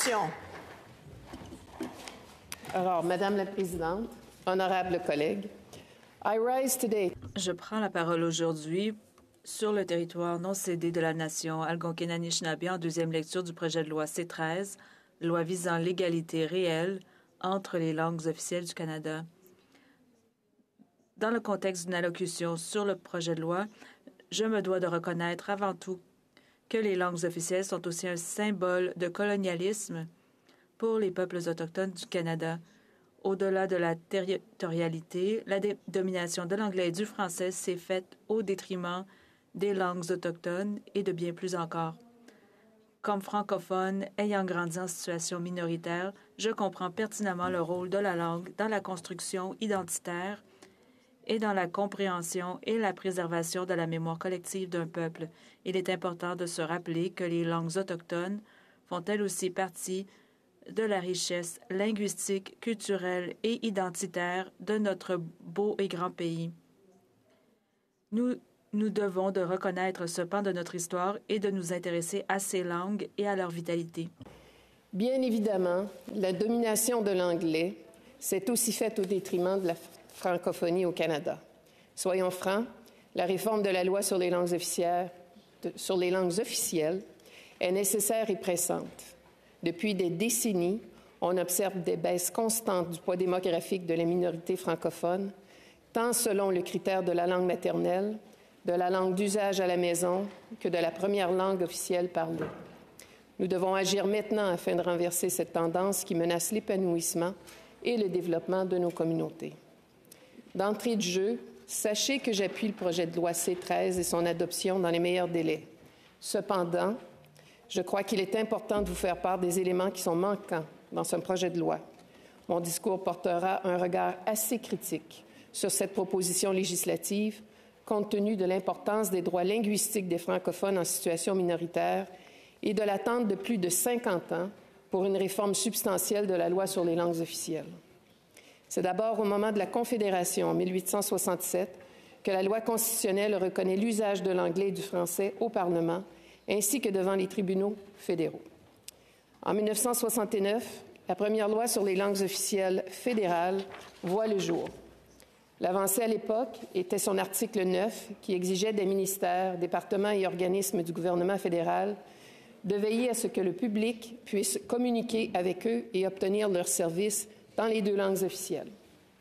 Question. Alors, Madame la Présidente, honorables collègues, je prends la parole aujourd'hui sur le territoire non cédé de la nation Algonquin-Anishinaabe en deuxième lecture du projet de loi C-13, loi visant l'égalité réelle entre les langues officielles du Canada. Dans le contexte d'une allocution sur le projet de loi, je me dois de reconnaître avant tout que les langues officielles sont aussi un symbole de colonialisme pour les peuples autochtones du Canada. Au-delà de la territorialité, la domination de l'anglais et du français s'est faite au détriment des langues autochtones et de bien plus encore. Comme francophone ayant grandi en situation minoritaire, je comprends pertinemment le rôle de la langue dans la construction identitaire et dans la compréhension et la préservation de la mémoire collective d'un peuple. Il est important de se rappeler que les langues autochtones font elles aussi partie de la richesse linguistique, culturelle et identitaire de notre beau et grand pays. Nous devons de reconnaître ce pan de notre histoire et de nous intéresser à ces langues et à leur vitalité. Bien évidemment, la domination de l'anglais s'est aussi faite au détriment de la francophonie au Canada. Soyons francs, la réforme de la loi sur les langues officielles est nécessaire et pressante. Depuis des décennies, on observe des baisses constantes du poids démographique de la minorité francophone, tant selon le critère de la langue maternelle, de la langue d'usage à la maison, que de la première langue officielle parlée. Nous devons agir maintenant afin de renverser cette tendance qui menace l'épanouissement et le développement de nos communautés. D'entrée de jeu, sachez que j'appuie le projet de loi C-13 et son adoption dans les meilleurs délais. Cependant, je crois qu'il est important de vous faire part des éléments qui sont manquants dans ce projet de loi. Mon discours portera un regard assez critique sur cette proposition législative, compte tenu de l'importance des droits linguistiques des francophones en situation minoritaire et de l'attente de plus de 50 ans pour une réforme substantielle de la loi sur les langues officielles. C'est d'abord au moment de la Confédération, en 1867, que la loi constitutionnelle reconnaît l'usage de l'anglais et du français au Parlement, ainsi que devant les tribunaux fédéraux. En 1969, la première loi sur les langues officielles fédérales voit le jour. L'avancée à l'époque était son article 9 qui exigeait des ministères, départements et organismes du gouvernement fédéral de veiller à ce que le public puisse communiquer avec eux et obtenir leurs services dans les deux langues officielles.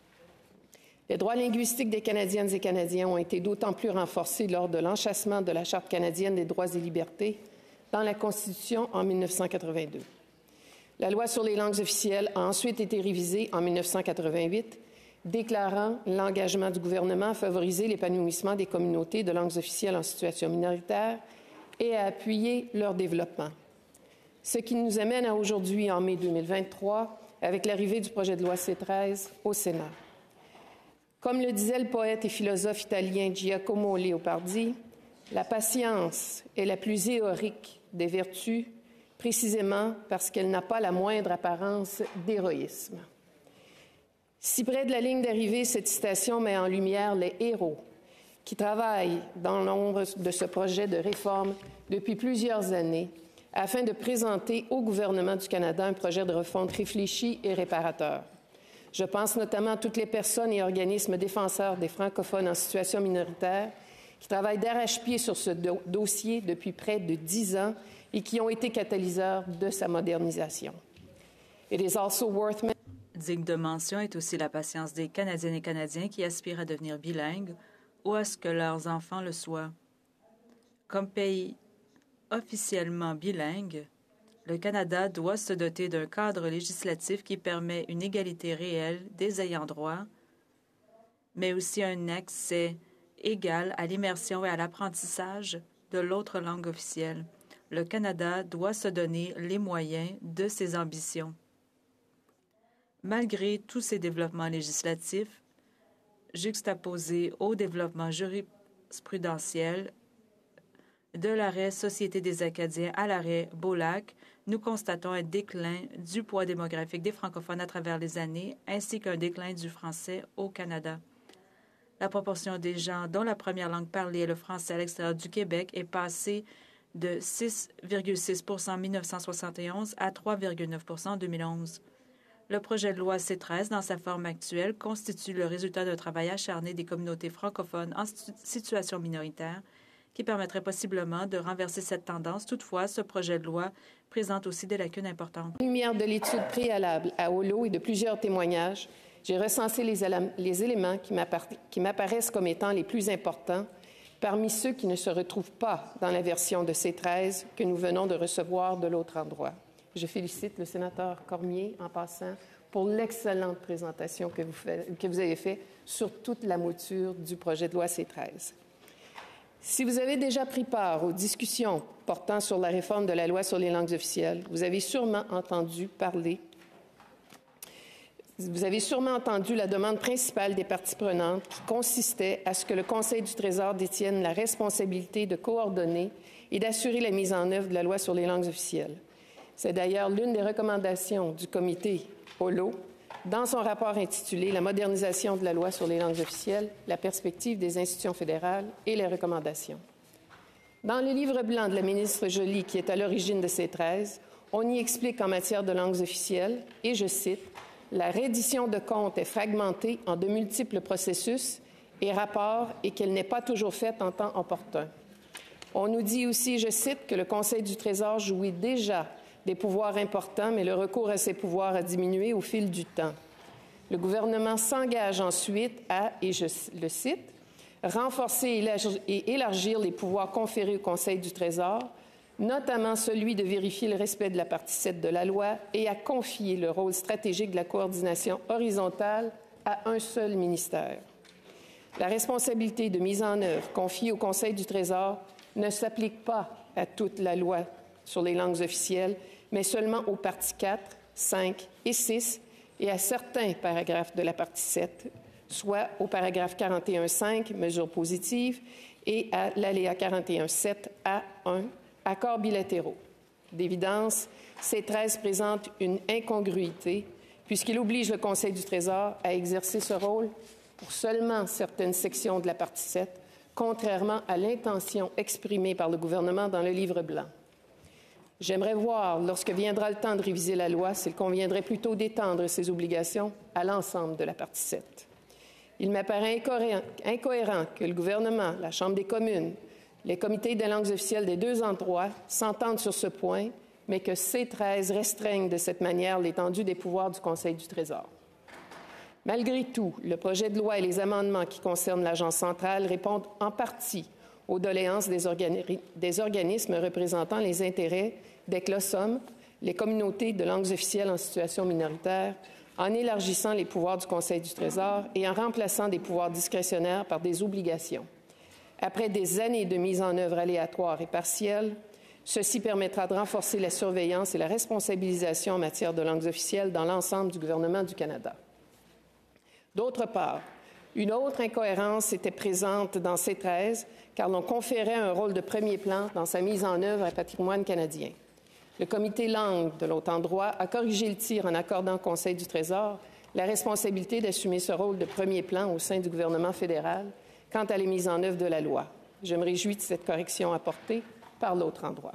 Les droits linguistiques des Canadiennes et Canadiens ont été d'autant plus renforcés lors de l'enchâssement de la Charte canadienne des droits et libertés dans la Constitution en 1982. La loi sur les langues officielles a ensuite été révisée en 1988, déclarant l'engagement du gouvernement à favoriser l'épanouissement des communautés de langues officielles en situation minoritaire et à appuyer leur développement. Ce qui nous amène à aujourd'hui, en mai 2023, avec l'arrivée du projet de loi C-13 au Sénat. Comme le disait le poète et philosophe italien Giacomo Leopardi, la patience est la plus héroïque des vertus, précisément parce qu'elle n'a pas la moindre apparence d'héroïsme. Si près de la ligne d'arrivée, cette citation met en lumière les héros qui travaillent dans l'ombre de ce projet de réforme depuis plusieurs années afin de présenter au gouvernement du Canada un projet de refonte réfléchi et réparateur. Je pense notamment à toutes les personnes et organismes défenseurs des francophones en situation minoritaire qui travaillent d'arrache-pied sur ce dossier depuis près de 10 ans et qui ont été catalyseurs de sa modernisation. It is also worth Digne de mention est aussi la patience des Canadiennes et Canadiens qui aspirent à devenir bilingues ou à ce que leurs enfants le soient. Comme pays officiellement bilingue, le Canada doit se doter d'un cadre législatif qui permet une égalité réelle des ayants droit, mais aussi un accès égal à l'immersion et à l'apprentissage de l'autre langue officielle. Le Canada doit se donner les moyens de ses ambitions. Malgré tous ces développements législatifs, juxtaposés au développement jurisprudentiel, de l'arrêt Société des Acadiens à l'arrêt Beaulac, nous constatons un déclin du poids démographique des francophones à travers les années, ainsi qu'un déclin du français au Canada. La proportion des gens dont la première langue parlée est le français à l'extérieur du Québec est passée de 6,6 % en 1971 à 3,9 % en 2011. Le projet de loi C-13, dans sa forme actuelle, constitue le résultat d'un travail acharné des communautés francophones en situation minoritaire qui permettrait possiblement de renverser cette tendance. Toutefois, ce projet de loi présente aussi des lacunes importantes. À la lumière de l'étude préalable à Holo et de plusieurs témoignages, j'ai recensé les éléments qui m'apparaissent comme étant les plus importants parmi ceux qui ne se retrouvent pas dans la version de C-13 que nous venons de recevoir de l'autre endroit. Je félicite le sénateur Cormier, en passant, pour l'excellente présentation que vous avez faite sur toute la mouture du projet de loi C-13. Si vous avez déjà pris part aux discussions portant sur la réforme de la loi sur les langues officielles, vous avez sûrement entendu la demande principale des parties prenantes qui consistait à ce que le Conseil du Trésor détienne la responsabilité de coordonner et d'assurer la mise en œuvre de la loi sur les langues officielles. C'est d'ailleurs l'une des recommandations du comité Holo dans son rapport intitulé « La modernisation de la loi sur les langues officielles, la perspective des institutions fédérales et les recommandations ». Dans le livre blanc de la ministre Joly, qui est à l'origine de C-13, on y explique en matière de langues officielles, et je cite, « La reddition de comptes est fragmentée en de multiples processus et rapports et qu'elle n'est pas toujours faite en temps opportun. » On nous dit aussi, je cite, que le Conseil du Trésor jouit déjà des pouvoirs importants, mais le recours à ces pouvoirs a diminué au fil du temps. Le gouvernement s'engage ensuite à, et je le cite, « renforcer et élargir les pouvoirs conférés au Conseil du Trésor, notamment celui de vérifier le respect de la partie 7 de la loi et à confier le rôle stratégique de la coordination horizontale à un seul ministère. La responsabilité de mise en œuvre confiée au Conseil du Trésor ne s'applique pas à toute la loi sur les langues officielles, mais seulement aux parties 4, 5 et 6 et à certains paragraphes de la partie 7, soit au paragraphe 41.5, mesures positives, et à l'aléa 41.7A1, accords bilatéraux. D'évidence, C-13 présente une incongruité puisqu'il oblige le Conseil du Trésor à exercer ce rôle pour seulement certaines sections de la partie 7, contrairement à l'intention exprimée par le gouvernement dans le livre blanc. J'aimerais voir, lorsque viendra le temps de réviser la loi, s'il conviendrait plutôt d'étendre ces obligations à l'ensemble de la partie 7. Il m'apparaît incohérent que le gouvernement, la Chambre des communes, les comités des langues officielles des deux endroits s'entendent sur ce point, mais que C-13 restreigne de cette manière l'étendue des pouvoirs du Conseil du Trésor. Malgré tout, le projet de loi et les amendements qui concernent l'Agence centrale répondent en partie aux doléances des organismes représentant les intérêts des CLOSOM, les communautés de langues officielles en situation minoritaire, en élargissant les pouvoirs du Conseil du Trésor et en remplaçant des pouvoirs discrétionnaires par des obligations. Après des années de mise en œuvre aléatoire et partielle, ceci permettra de renforcer la surveillance et la responsabilisation en matière de langues officielles dans l'ensemble du gouvernement du Canada. D'autre part, une autre incohérence était présente dans C-13, car l'on conférait un rôle de premier plan dans sa mise en œuvre à Patrimoine canadien. Le comité langue de l'autre endroit a corrigé le tir en accordant au Conseil du Trésor la responsabilité d'assumer ce rôle de premier plan au sein du gouvernement fédéral quant à la mise en œuvre de la loi. Je me réjouis de cette correction apportée par l'autre endroit.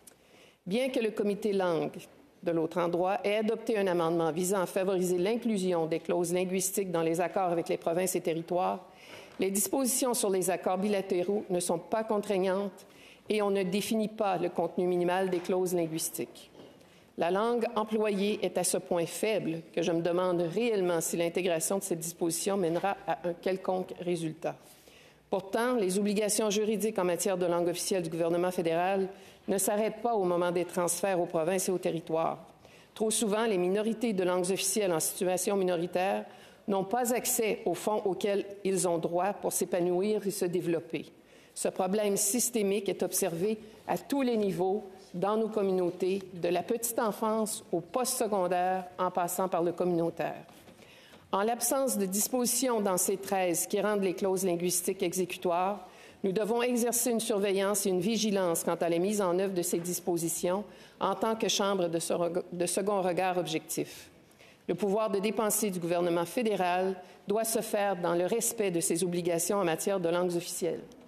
Bien que le comité langue de l'autre endroit ait adopté un amendement visant à favoriser l'inclusion des clauses linguistiques dans les accords avec les provinces et territoires, les dispositions sur les accords bilatéraux ne sont pas contraignantes et on ne définit pas le contenu minimal des clauses linguistiques. La langue employée est à ce point faible que je me demande réellement si l'intégration de cette disposition mènera à un quelconque résultat. Pourtant, les obligations juridiques en matière de langue officielle du gouvernement fédéral ne s'arrêtent pas au moment des transferts aux provinces et aux territoires. Trop souvent, les minorités de langues officielles en situation minoritaire n'ont pas accès aux fonds auxquels ils ont droit pour s'épanouir et se développer. Ce problème systémique est observé à tous les niveaux dans nos communautés, de la petite enfance au postsecondaire en passant par le communautaire. En l'absence de dispositions dans C-13 qui rendent les clauses linguistiques exécutoires, nous devons exercer une surveillance et une vigilance quant à la mise en œuvre de ces dispositions en tant que chambre de second regard objectif. Le pouvoir de dépenser du gouvernement fédéral doit se faire dans le respect de ses obligations en matière de langues officielles.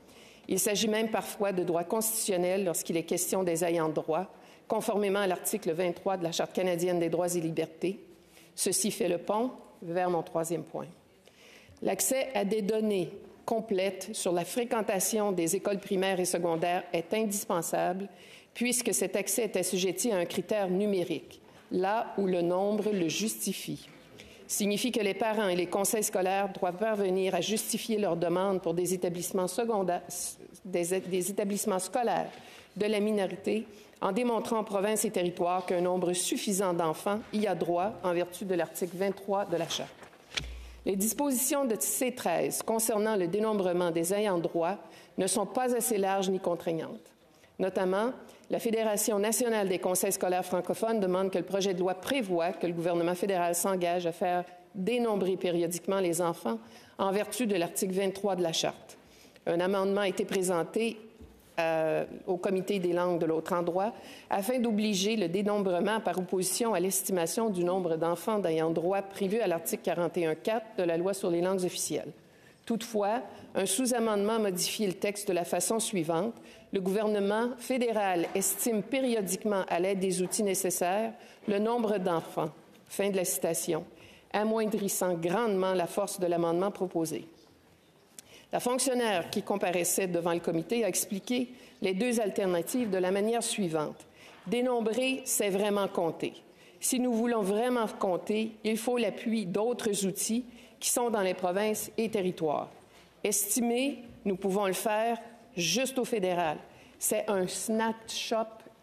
Il s'agit même parfois de droits constitutionnels lorsqu'il est question des ayants droit, conformément à l'article 23 de la Charte canadienne des droits et libertés. Ceci fait le pont vers mon troisième point. L'accès à des données complètes sur la fréquentation des écoles primaires et secondaires est indispensable puisque cet accès est assujetti à un critère numérique, là où le nombre le justifie. Signifie que les parents et les conseils scolaires doivent parvenir à justifier leur demande pour des établissements secondaires, des établissements scolaires de la minorité en démontrant aux provinces et territoires qu'un nombre suffisant d'enfants y a droit en vertu de l'article 23 de la Charte. Les dispositions de C13 concernant le dénombrement des ayants droit ne sont pas assez larges ni contraignantes. Notamment, la Fédération nationale des conseils scolaires francophones demande que le projet de loi prévoie que le gouvernement fédéral s'engage à faire dénombrer périodiquement les enfants en vertu de l'article 23 de la Charte. Un amendement a été présenté au Comité des langues de l'autre endroit afin d'obliger le dénombrement par opposition à l'estimation du nombre d'enfants d'ayant droit prévu à l'article 41.4 de la Loi sur les langues officielles. Toutefois, un sous-amendement modifie le texte de la façon suivante. Le gouvernement fédéral estime périodiquement, à l'aide des outils nécessaires, le nombre d'enfants. Fin de la citation, amoindrissant grandement la force de l'amendement proposé. La fonctionnaire qui comparaissait devant le comité a expliqué les deux alternatives de la manière suivante. Dénombrer, c'est vraiment compter. Si nous voulons vraiment compter, il faut l'appui d'autres outils qui sont dans les provinces et territoires. Estimer, nous pouvons le faire juste au fédéral. C'est un snapshot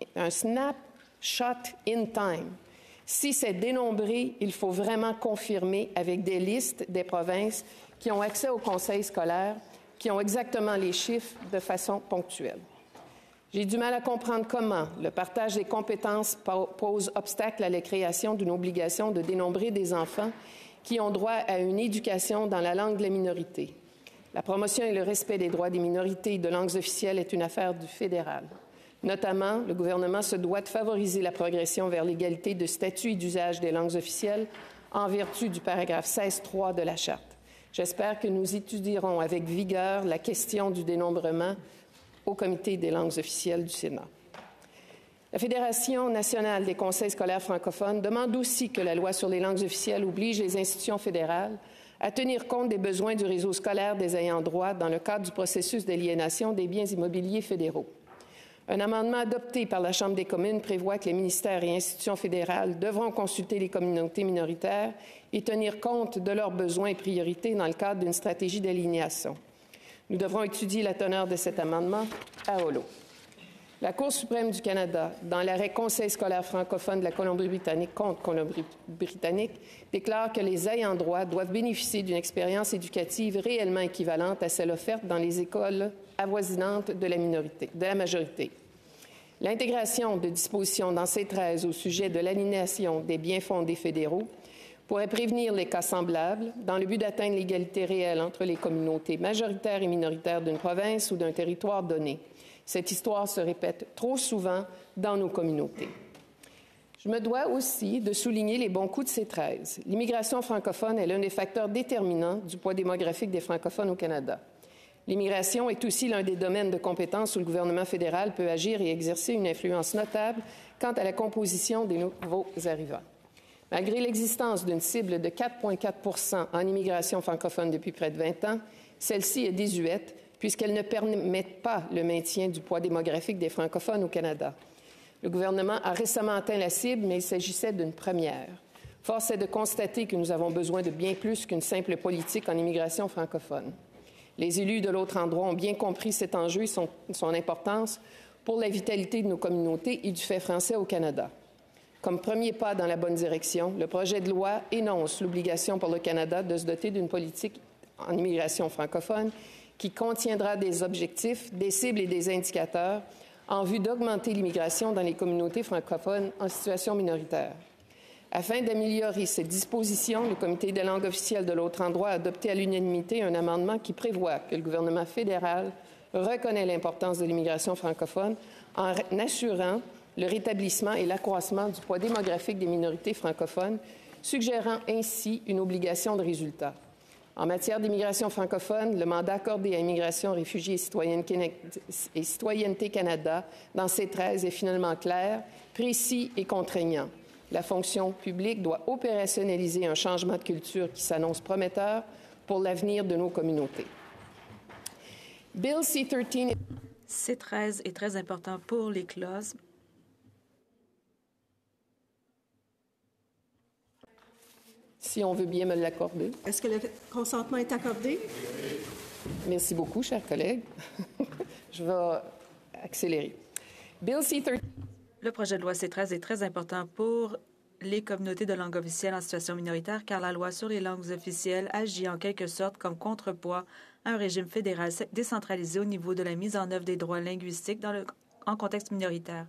in time. Si c'est dénombré, il faut vraiment confirmer avec des listes des provinces qui ont accès au conseil scolaire, qui ont exactement les chiffres de façon ponctuelle. J'ai du mal à comprendre comment le partage des compétences pose obstacle à la création d'une obligation de dénombrer des enfants qui ont droit à une éducation dans la langue de la minorité. La promotion et le respect des droits des minorités et de langues officielles est une affaire du fédéral. Notamment, le gouvernement se doit de favoriser la progression vers l'égalité de statut et d'usage des langues officielles en vertu du paragraphe 16.3 de la Charte. J'espère que nous étudierons avec vigueur la question du dénombrement au Comité des langues officielles du Sénat. La Fédération nationale des conseils scolaires francophones demande aussi que la Loi sur les langues officielles oblige les institutions fédérales à tenir compte des besoins du réseau scolaire des ayants droit dans le cadre du processus d'aliénation des biens immobiliers fédéraux. Un amendement adopté par la Chambre des communes prévoit que les ministères et institutions fédérales devront consulter les communautés minoritaires et tenir compte de leurs besoins et priorités dans le cadre d'une stratégie d'aliénation. Nous devrons étudier la teneur de cet amendement à Holo. La Cour suprême du Canada, dans l'arrêt Conseil scolaire francophone de la Colombie-Britannique contre Colombie-Britannique, déclare que les ayants droit doivent bénéficier d'une expérience éducative réellement équivalente à celle offerte dans les écoles avoisinantes de la majorité. L'intégration de dispositions dans C13 au sujet de l'aliénation des biens fondés fédéraux pourrait prévenir les cas semblables dans le but d'atteindre l'égalité réelle entre les communautés majoritaires et minoritaires d'une province ou d'un territoire donné. Cette histoire se répète trop souvent dans nos communautés. Je me dois aussi de souligner les bons coups de C13. L'immigration francophone est l'un des facteurs déterminants du poids démographique des francophones au Canada. L'immigration est aussi l'un des domaines de compétences où le gouvernement fédéral peut agir et exercer une influence notable quant à la composition des nouveaux arrivants. Malgré l'existence d'une cible de 4,4 % en immigration francophone depuis près de 20 ans, celle-ci est désuète puisqu'elle ne permet pas le maintien du poids démographique des francophones au Canada. Le gouvernement a récemment atteint la cible, mais il s'agissait d'une première. Force est de constater que nous avons besoin de bien plus qu'une simple politique en immigration francophone. Les élus de l'autre endroit ont bien compris cet enjeu et son importance pour la vitalité de nos communautés et du fait français au Canada. Comme premier pas dans la bonne direction, le projet de loi énonce l'obligation pour le Canada de se doter d'une politique en immigration francophone qui contiendra des objectifs, des cibles et des indicateurs en vue d'augmenter l'immigration dans les communautés francophones en situation minoritaire. Afin d'améliorer ces dispositions, le Comité des langues officielles de l'autre endroit a adopté à l'unanimité un amendement qui prévoit que le gouvernement fédéral reconnaît l'importance de l'immigration francophone en assurant le rétablissement et l'accroissement du poids démographique des minorités francophones, suggérant ainsi une obligation de résultat. En matière d'immigration francophone, le mandat accordé à Immigration, Réfugiés et Citoyenneté Canada dans C13 est finalement clair, précis et contraignant. La fonction publique doit opérationnaliser un changement de culture qui s'annonce prometteur pour l'avenir de nos communautés. Bill C-13 est très important pour les clauses. Si on veut bien me l'accorder. Est-ce que le consentement est accordé? Merci beaucoup, chers collègues. Je vais accélérer. Bill C-13. Le projet de loi C-13 est très important pour les communautés de langue officielle en situation minoritaire car la loi sur les langues officielles agit en quelque sorte comme contrepoids à un régime fédéral décentralisé au niveau de la mise en œuvre des droits linguistiques en contexte minoritaire.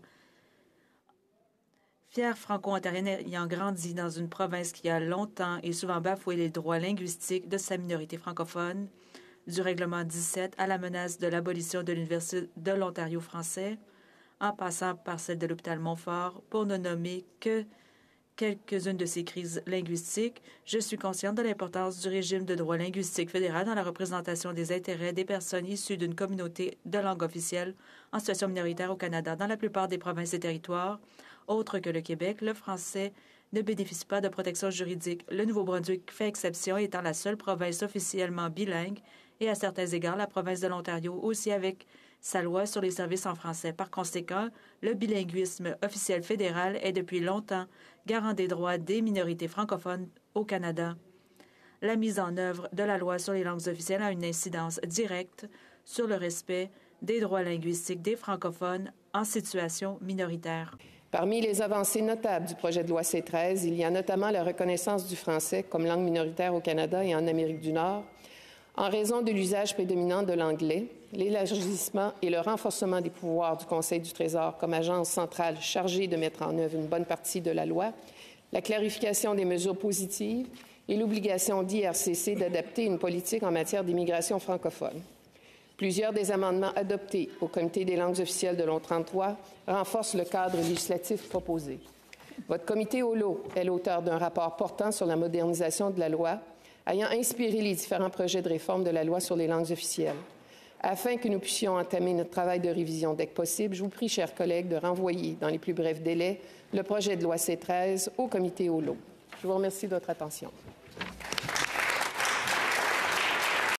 Fière franco-ontarienne ayant grandi dans une province qui a longtemps et souvent bafoué les droits linguistiques de sa minorité francophone, du règlement 17 à la menace de l'abolition de l'Université de l'Ontario français, en passant par celle de l'hôpital Montfort, pour ne nommer que quelques-unes de ces crises linguistiques, je suis consciente de l'importance du régime de droit linguistique fédéral dans la représentation des intérêts des personnes issues d'une communauté de langue officielle en situation minoritaire au Canada. Dans la plupart des provinces et territoires, autres que le Québec, le français ne bénéficie pas de protection juridique. Le Nouveau-Brunswick fait exception étant la seule province officiellement bilingue et à certains égards la province de l'Ontario aussi avec sa loi sur les services en français. Par conséquent, le bilinguisme officiel fédéral est depuis longtemps garant des droits des minorités francophones au Canada. La mise en œuvre de la loi sur les langues officielles a une incidence directe sur le respect des droits linguistiques des francophones en situation minoritaire. Parmi les avancées notables du projet de loi C-13, il y a notamment la reconnaissance du français comme langue minoritaire au Canada et en Amérique du Nord, en raison de l'usage prédominant de l'anglais, l'élargissement et le renforcement des pouvoirs du Conseil du Trésor comme agence centrale chargée de mettre en œuvre une bonne partie de la loi, la clarification des mesures positives et l'obligation d'IRCC d'adapter une politique en matière d'immigration francophone. Plusieurs des amendements adoptés au Comité des langues officielles de l'ONU-33 renforcent le cadre législatif proposé. Votre comité au lot est l'auteur d'un rapport portant sur la modernisation de la loi, ayant inspiré les différents projets de réforme de la loi sur les langues officielles. Afin que nous puissions entamer notre travail de révision dès que possible, je vous prie, chers collègues, de renvoyer dans les plus brefs délais le projet de loi C-13 au comité au lot. Je vous remercie de votre attention.